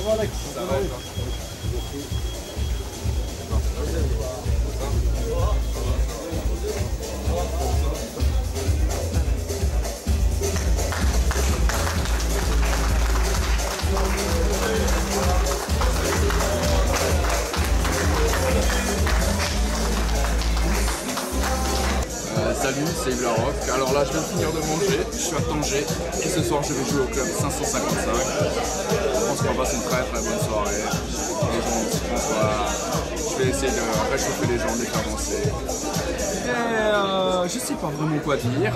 Ça va être. Salut, c'est Yves Larocque. Alors là, je viens de finir de manger, je suis à Tanger et ce soir, je vais jouer au club 555. Je pense qu'on va passer une très bonne soirée. Les gens, je vais essayer de réchauffer les gens, de les faire danser. Et je sais pas vraiment quoi dire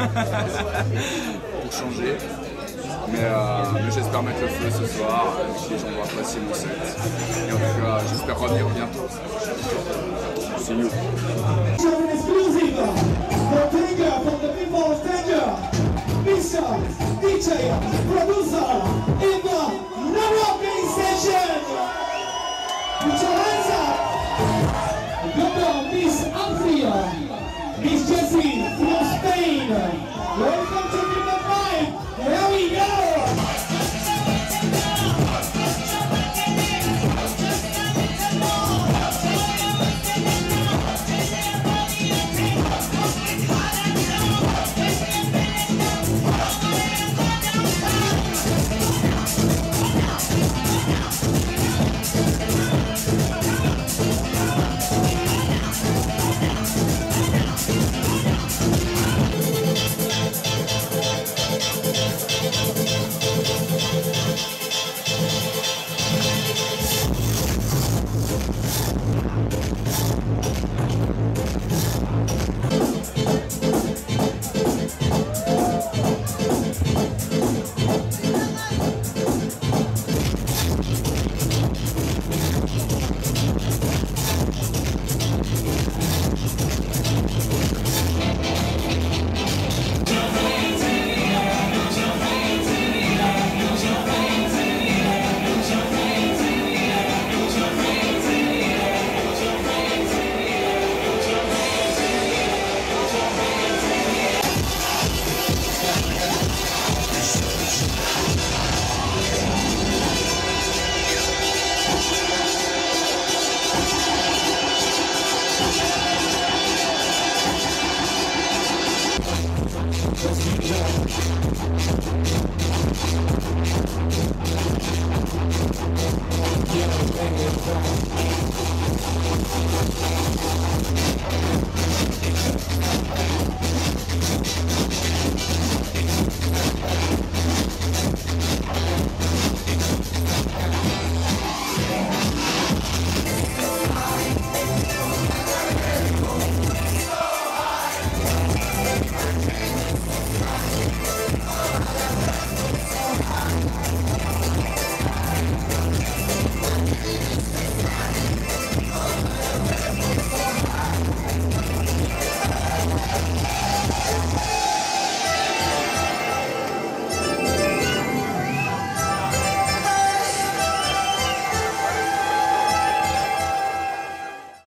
pour changer. Mais j'espère mettre le feu ce soir et que les gens vont apprécier mon set. Et en tout cas, j'espère revenir bientôt. See you. Danger from the people of Danger, Mr. DJ, producer, in the Nairobi station.